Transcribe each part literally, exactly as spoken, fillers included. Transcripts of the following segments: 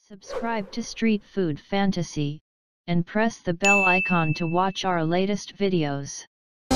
Subscribe to Street Food Fantasy, and press the bell icon to watch our latest videos.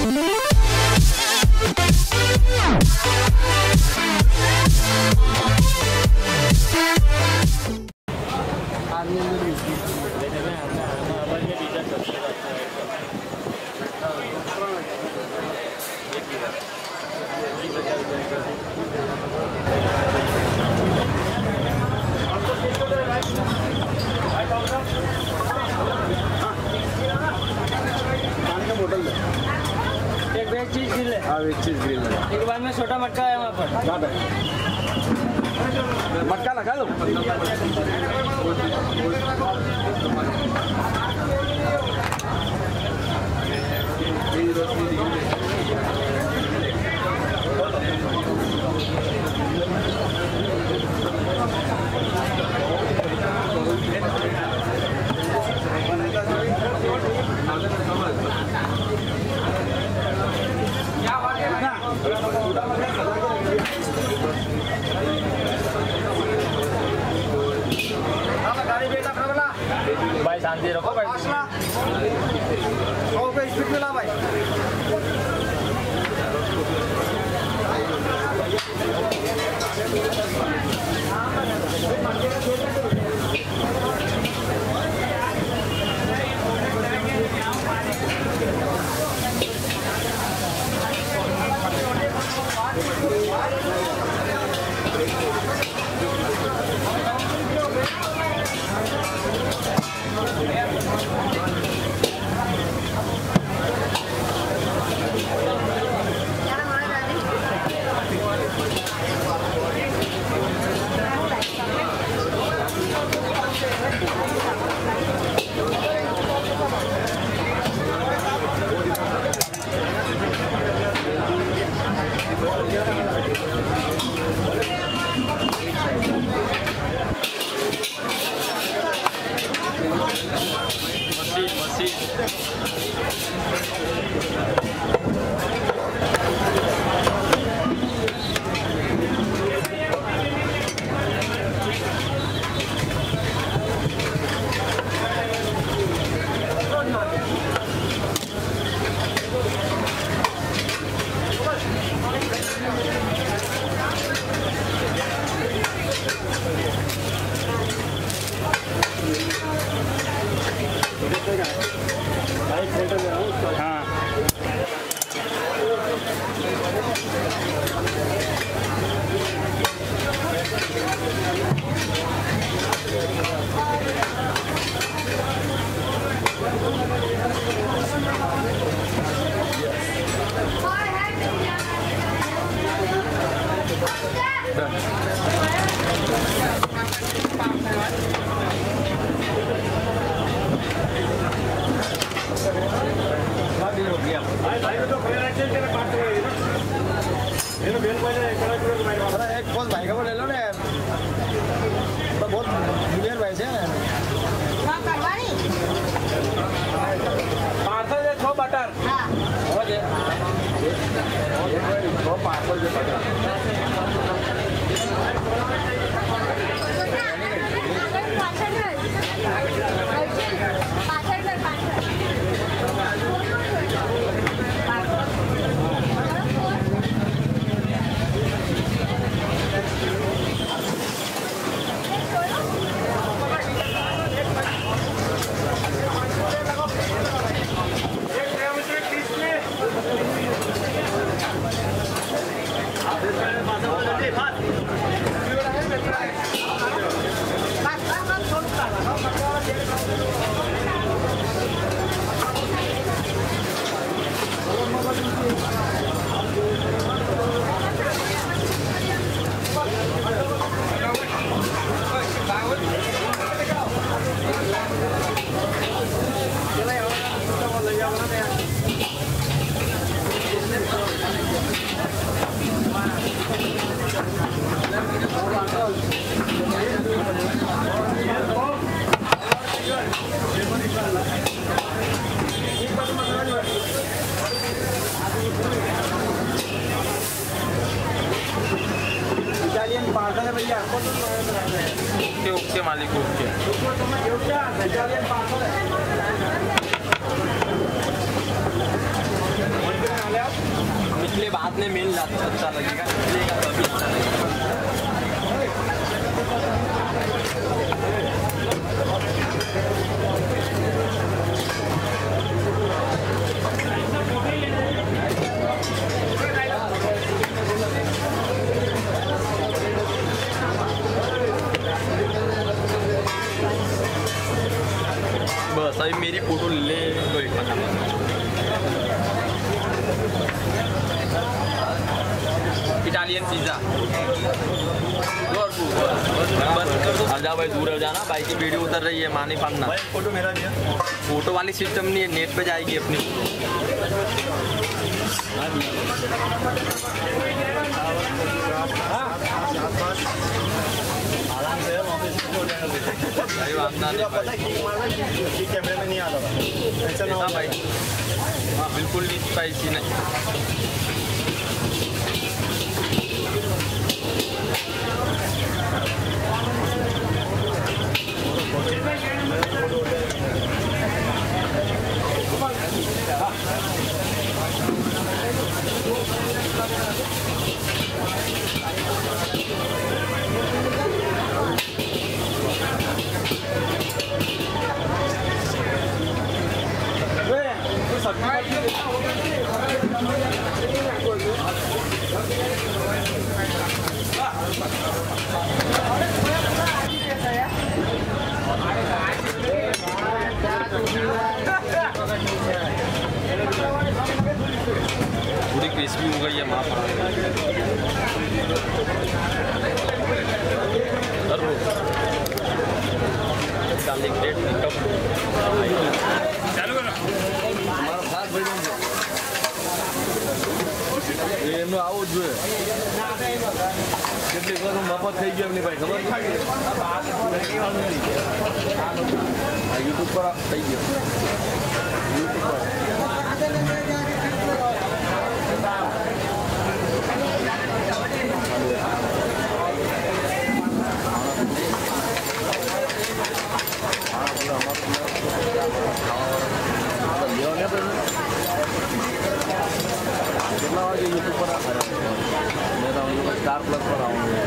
एक veg cheese grill है। हाँ, veg cheese grill है। एक बार में छोटा मटका है वहाँ पर। कहाँ पे? मटका लगा दो। भाई शांति रखो भाई। सौ पे स्पीड मिला भाई। गाली कूट के। इसलिए बाद में मिल जाता अच्छा लगेगा, मिलेगा तभी अच्छा लगेगा। बस अभी मेरी फोटो ले तो एक इटालियन पिज़्ज़ा। आ जा भाई, दूर हो जाना, भाई की वीडियो उतर रही है, मानी पाना। फोटो मेरा भी है, फोटो वाली सिस्टम नहीं है, नेट पे जाएगी अपनी। आराम से कैमरे में नहीं आता था ऐसा ना भाई। हाँ बिल्कुल नहीं स्पाइसी नहीं। पूरी क्रिस्पी हो गई है माँ એમનું આવું જ જોઈએ કેટલીક વાર મફત થઈ ગયો એમની ભાઈ ખબર યુટ્યુબ પર થઈ ગયો યુટ્યુબ પર कितना वागे यूट्यूब पर आ रहा है मैं तो स्टार प्लस पर आऊँगा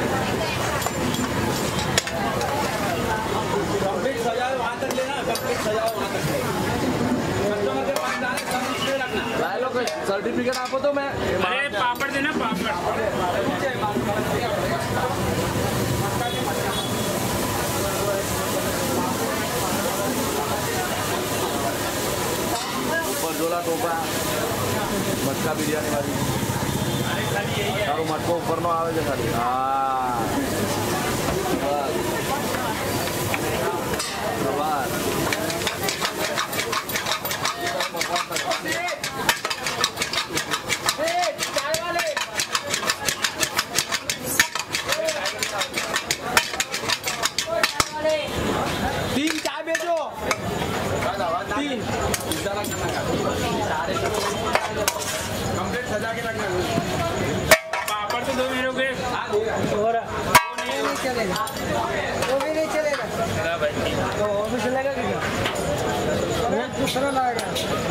कंप्लीट सजाओ वहाँ तक लेना कंप्लीट सजाओ वहाँ तक कस्टमर के पास जाने सब इसमें रखना लाए लो कोई सर्टिफिकेट आपको तो मैं अरे पापड़ देना पापड़ ऊपर झोला टोपा मटका बिरयानी वाली तारो मटको ऊपर नो आवे છે ખાલી હા બસ तीन चाय बेचो तीन कंप्लीट सजा के रखना पापड़ तो दो मेरे को और नहीं चलेगा वो भी नहीं चलेगा चला भाई तो वो भी चलेगा क्या मैं दूसरा लाएगा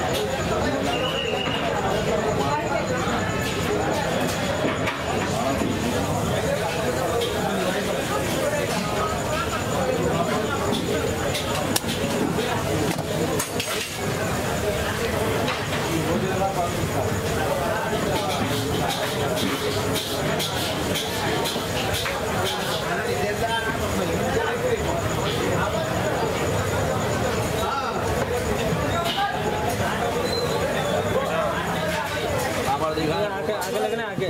आगे आगे लगना आगे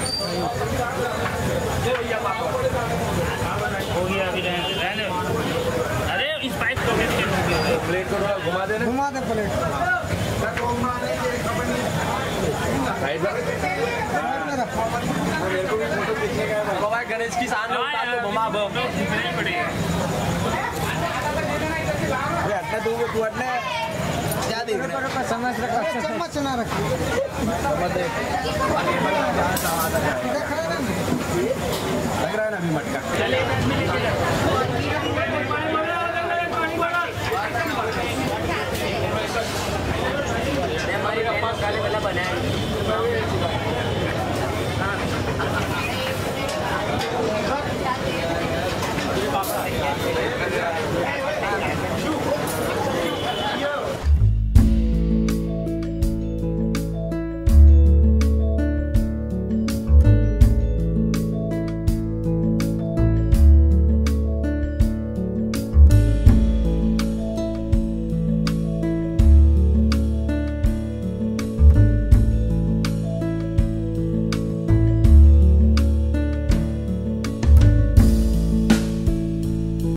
हो गया अभी रहने अरे इस पाइप को प्लेट को थोड़ा घुमा देना घुमा दे प्लेट मेरे को भी फोटो खींचने का है भाई गणेश की शान में उतार दो घुमा बम नहीं पड़ेगा अरे अट्टा तू तू अट्टा क्या देख रहा है समझ रखा चम्मच ना रख मत दे लग रहा है ना अभी मटका चले